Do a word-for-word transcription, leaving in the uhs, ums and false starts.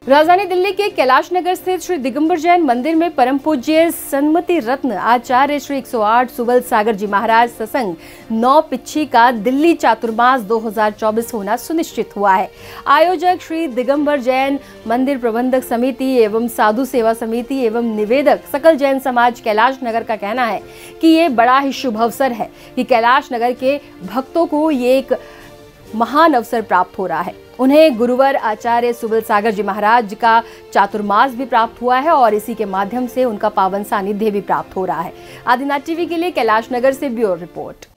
राजधानी दिल्ली के कैलाश नगर स्थित श्री दिगंबर जैन मंदिर में परम पूज्य सन्मति रत्न आचार्य श्री एक सौ आठ सुबल सागर जी महाराज सत्संग नौ पिच्छी का दिल्ली चातुर्मास दो हज़ार चौबीस होना सुनिश्चित हुआ है। आयोजक श्री दिगंबर जैन मंदिर प्रबंधक समिति एवं साधु सेवा समिति एवं निवेदक सकल जैन समाज कैलाश नगर का कहना है कि ये बड़ा ही शुभ अवसर है कि कैलाश नगर के भक्तों को ये एक महान अवसर प्राप्त हो रहा है। उन्हें गुरुवर आचार्य सुबल सागर जी महाराज का चातुर्मास भी प्राप्त हुआ है और इसी के माध्यम से उनका पावन सानिध्य भी प्राप्त हो रहा है। आदिनाथ टीवी के लिए कैलाश नगर से ब्यूरो रिपोर्ट।